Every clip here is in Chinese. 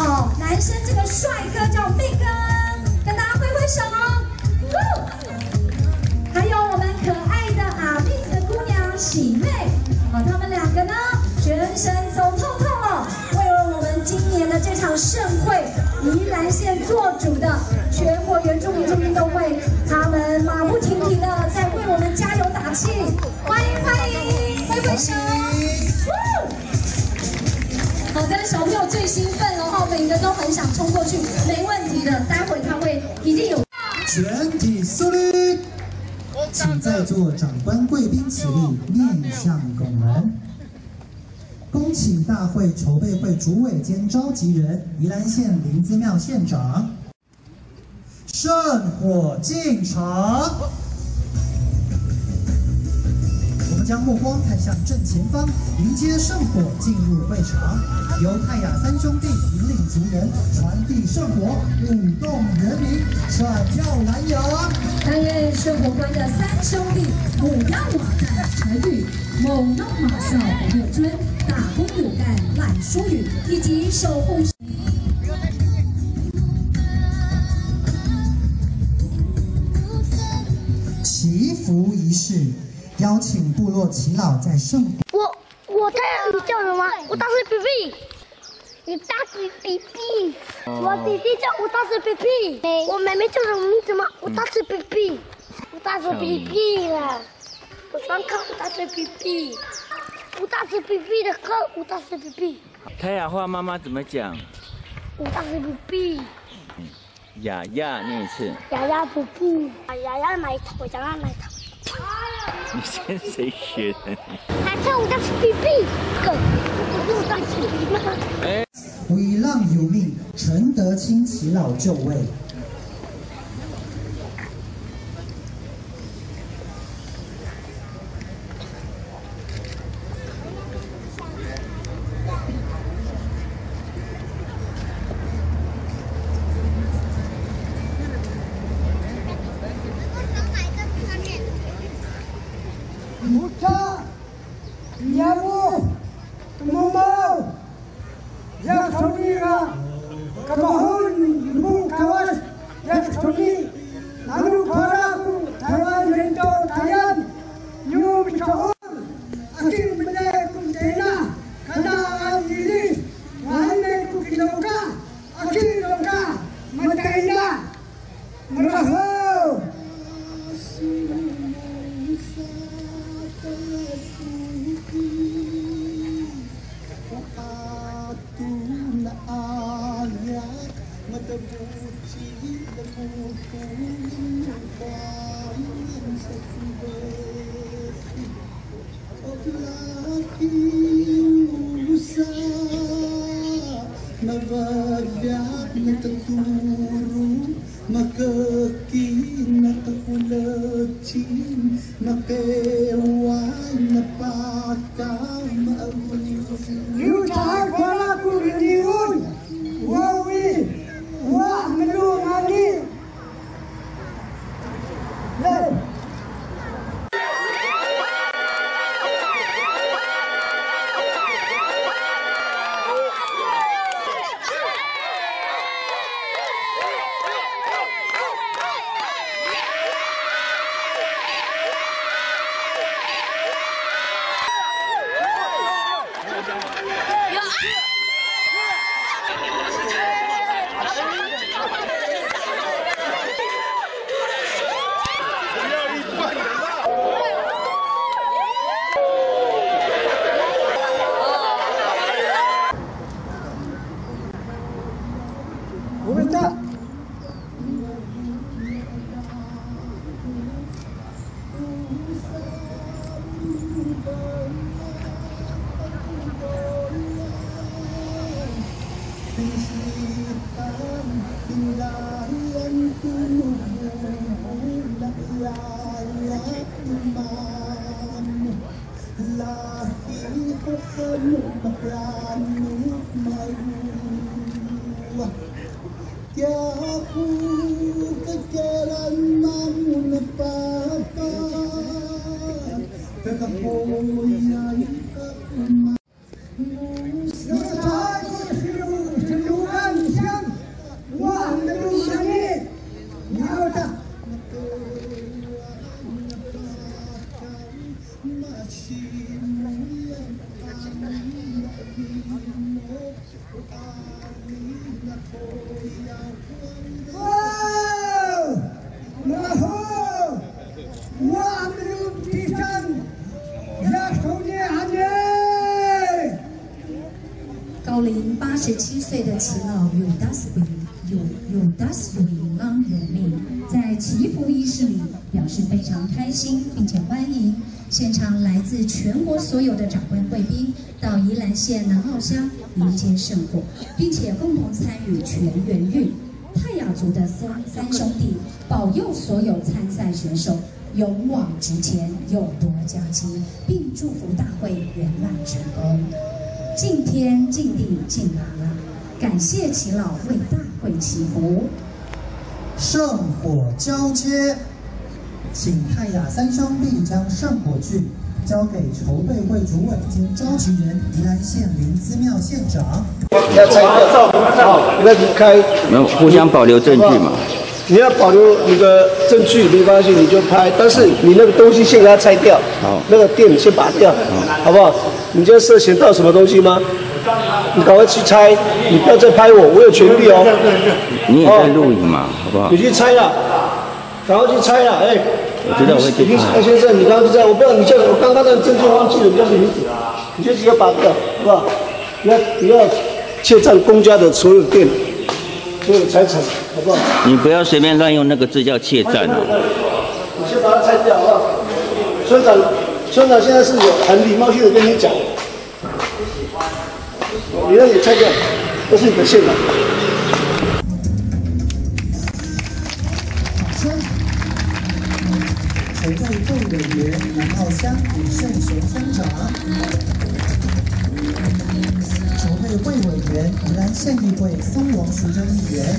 哦，男生这个帅哥叫妹哥，跟大家挥挥手。还有我们可爱的阿密的姑娘喜妹，哦，他们两个呢全身走透透哦，为了我们今年的这场盛会，宜兰县做主的全国原住民运动会，他们马不停蹄的在为我们加油打气，欢迎欢迎，挥挥手。好的，小朋友最兴奋了哈，每个都很想冲过去，没问题的，待会他会一定有。 全体肃立，请在座长官贵宾起立，面向拱门。恭请大会筹备会主委兼召集人宜兰县林姿妙县长圣火进场。我们将目光看向正前方，迎接圣火进入会场。由泰雅三兄弟引领族人传递圣火，舞动人民，闪耀南洋。 担任圣火官的三兄弟母鸭瓦旦陈宇、猛龙马少洪有春、大公有干赖淑宇，以及守护。 祈福仪式，邀请部落耆老在圣火。 我在你叫什么？我大是比比。你大是比比。我弟弟叫我大是比比。我妹妹叫什么名字吗？我大是比比。我大是比比了。我喜欢看我大是比比。我大是比比的歌，我大是比比。 泰雅话妈妈怎么讲？ 我大是比比。 雅雅念一次。 雅雅比比。雅雅奶头，雅雅奶头。 你跟谁学的？ 还唱我大是比比歌，我大是比比吗？ 委让有命陈德清耆老就位。 Buta, Yabu, Mumau, Yak Sonira, Kamahun, Ibu Kawas, Yak Soni, Lalu Paraku, Taiwan Rento, Tayan, Yu Bisaon, Akin Bende Kumtena, Kana Anjili, Wahane Kukiloka, Akin Loka, Mataina, Meraho. Navalyat na taturo, makakin na takulachin, makeway na pagkamaabunin. Yung tahag para ko riniyun, wawi, wah malungani. Hey! Nasa tayo, sinugan, 高龄87岁的耆老有达斯比郎有命，在祈福仪式里表示非常开心，并且欢迎现场来自全国所有的长官贵宾到宜兰县南澳乡迎接圣火，并且共同参与全员运。泰雅族的三兄弟保佑所有参赛选手勇往直前，勇夺佳绩，并祝福大会圆满成功。敬天敬地敬喇喇，感谢耆老为大会祈福。 圣火交接，请泰雅三兄弟将圣火炬交给筹备会主委兼召集人宜兰县林资庙县长。 要拆掉，好，不要离开， 没有互相保留证据嘛。 你要保留你的证据没关系，你就拍，但是你那个东西先给它拆掉， 好， 那个电先拔掉，好不好？你这涉嫌到什么东西吗？你赶快去拆，你不要再拍我，我有权利哦。 你也在录影嘛，好不好？ 你去拆了，赶快去拆了，哎。 我知道我会去拆。 先生，你刚刚就在，我不知道你叫我刚刚的证件忘记了，你叫什么名字？你就直接拔掉，好不好？不要窃占公家的所有店。所有的财产，好不好？ 你不要随便乱用那个字叫窃占哦。 你先把它拆掉，好不好？村长现在是有很礼貌性的跟你讲，你让你拆掉，这是你的现场。 筹备会委员南澳乡李胜雄乡长。筹备会委员宜兰县议会松王淑珍议员。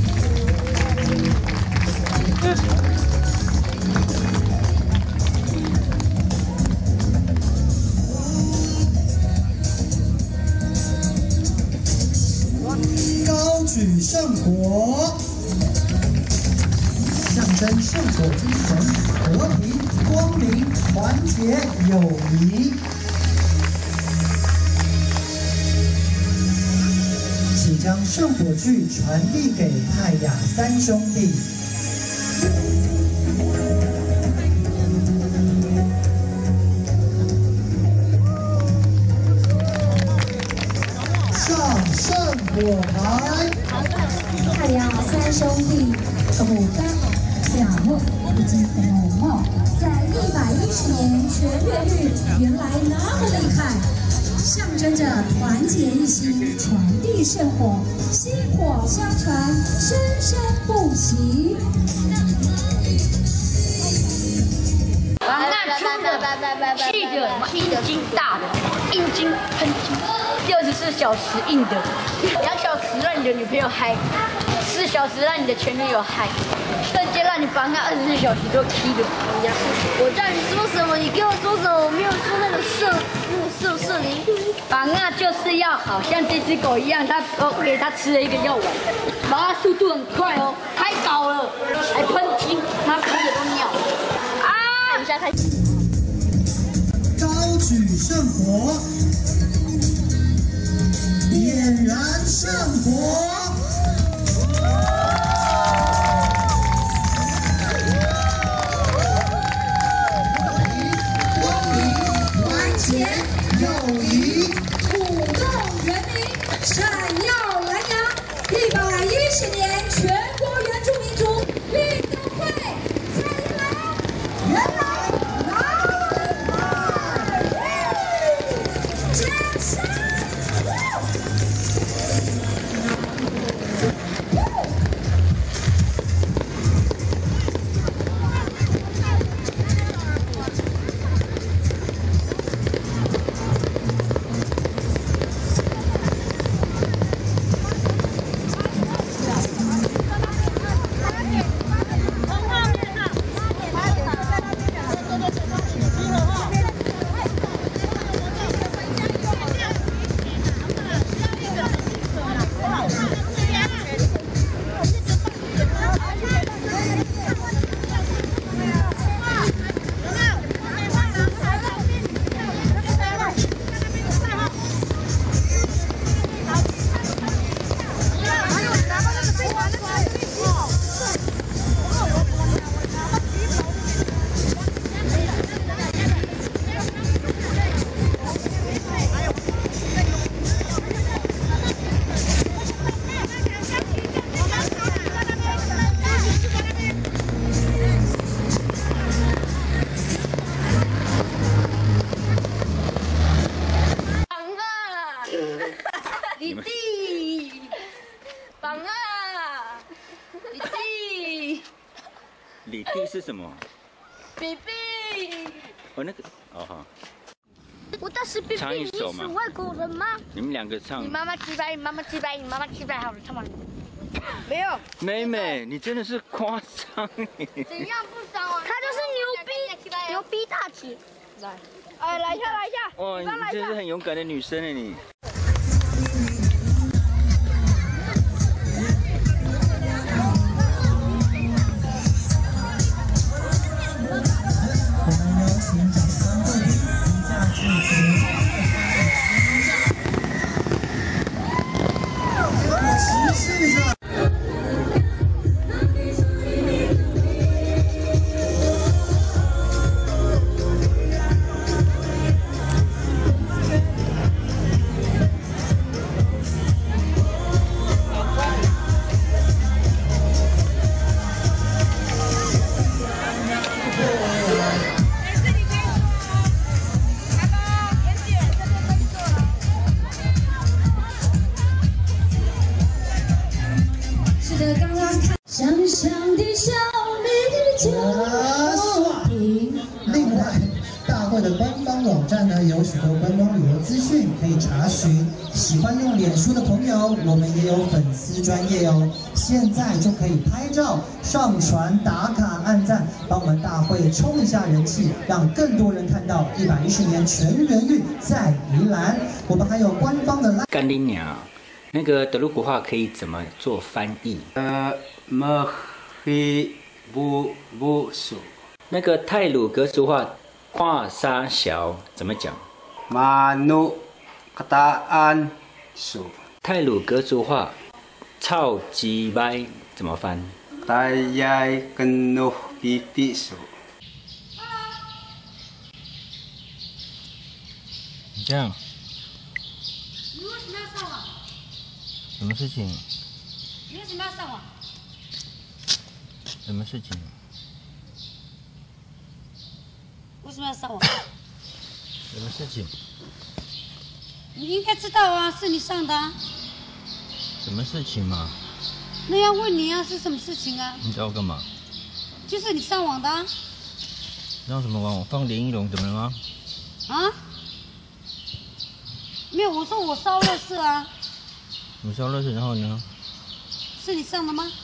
高举圣火，象征圣火精神：和平、光明、团结、友谊。请将圣火炬传递给泰雅三兄弟。上圣火台。 泰雅三兄弟古干小木以及某某，在110年全越狱，原来那么厉害。象征着团结一心，传递圣火，薪火相传，生生不息。 往那出的细的，阴茎大的，阴茎喷茎，24小时硬的，2小时让你的女朋友嗨，4小时让你的前女友嗨，瞬间让你绑架24小时都 K 的。我叫你说什么，你给我说什么，我没有说那个色灵。绑架就是要好像这只狗一样，我给它吃了一个药丸，把它速度很快哦，太高了，还喷茎，它喷的都尿。啊！等一下开始。 高举圣火，点燃圣火。友谊，鼓动人民，闪耀南洋！110年全国原住民族运动会，蔡依兰，原来哪里来？掌声！ 弟，棒啊！弟弟， 李弟是什么？ baby， 哦，那个，哦好。 我当时 baby， 唱一首嘛。 你是外国人吗？ 你们两个唱。 你妈妈鸡掰，你妈妈鸡掰，你妈妈鸡掰，好了，唱完。没有。 妹妹，你真的是夸张你。 怎样不爽啊？他就是牛逼大姐。来，哎，来一下，来一下。 哇，你真是很勇敢的女生哎你。 香香的小米酒。 另外，大会的官方网站呢有许多观光旅游资讯可以查询。喜欢用脸书的朋友，我们也有粉丝专页哦。现在就可以拍照、上传、打卡、按赞，帮我们大会冲一下人气，让更多人看到110年全员运在宜兰。我们还有官方的干你娘！那个德鲁古话可以怎么做翻译？ 不数。 那个太鲁阁族话跨沙小怎么讲？ 马努卡达安数。 太鲁阁族话超级歪怎么翻？ 大家跟努比比数。 你这样。 你为什么要上网？ 什么事情？ 你为什么要上网？ 什么事情？ 为什么要上网？ 什么事情？ 你应该知道啊，是你上的啊。 什么事情嘛？ 那要问你啊，是什么事情啊？ 你找我干嘛？ 就是你上网的啊。 让什么网？我放林一龙怎么了吗？ 啊？没有，我说我烧热事啊。 你烧热水，然后呢？ 是你上的吗？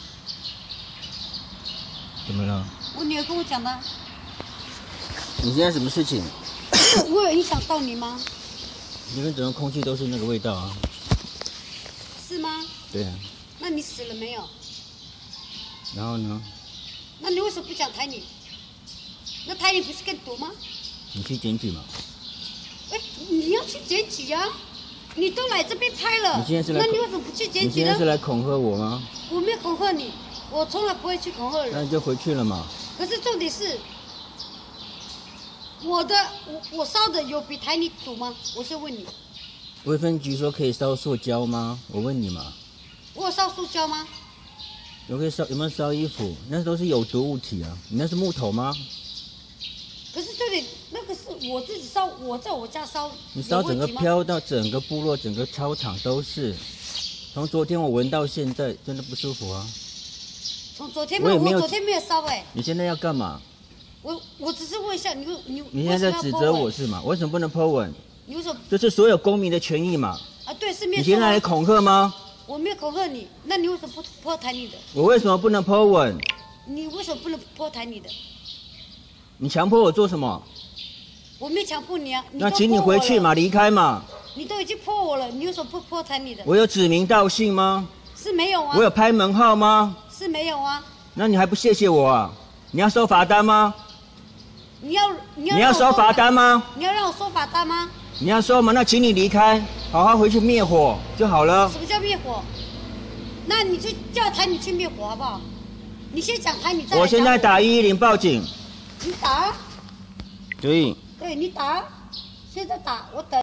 怎么了？ 我女儿跟我讲的。 你现在什么事情？ 我有影响到你吗？ 你们整个空气都是那个味道啊。 是吗？ 对啊。 那你死了没有？ 然后呢？ 那你为什么不讲台女？那台女不是更毒吗？ 你去检举嘛。 哎，你要去检举啊！你都来这边拍了， 你现在是来， 那你为什么不去检举呢？ 你现在是来恐吓我吗？ 我没有恐吓你，我从来不会去恐吓人。 那你就回去了嘛。 可是重点是，我烧的有比台泥煮吗？我是问你。 卫生局说可以烧塑胶吗？我问你嘛。 我有烧塑胶吗？ 有可以烧，有没有烧衣服？那都是有毒物体啊！你那是木头吗？ 可是这里那个是我自己烧，我在我家烧。 你烧整个飘到整个部落、整个操场都是。从昨天我闻到现在，真的不舒服啊。 从昨天吗？我昨天没有烧哎。 你现在要干嘛？ 我只是问一下你你现在在指责我是吗？为什么不能 po 文？ 你为什么？ 这是所有公民的权益嘛。 啊，对，是没有。 你现在来恐吓吗？ 我没有恐吓你，那你为什么不泼台你的？ 我为什么不能 po 文？ 你为什么不能泼台你的？ 你强迫我做什么？ 我没强迫你啊。 那请你回去嘛，离开嘛。 你都已经泼我了，你为什么不泼台你的？ 我有指名道姓吗？ 是没有啊。 我有拍门号吗？ 是没有啊。 那你还不谢谢我啊？你要收罚单吗？ 你要收罚单吗？ 你要让我收罚单吗？ 你要收吗？那请你离开，好好回去灭火就好了。 什么叫灭火？那你就叫台你去灭火好不好？你先讲台你再来讲我现在打110报警。 你打。 注意。 对你打，现在打，我等。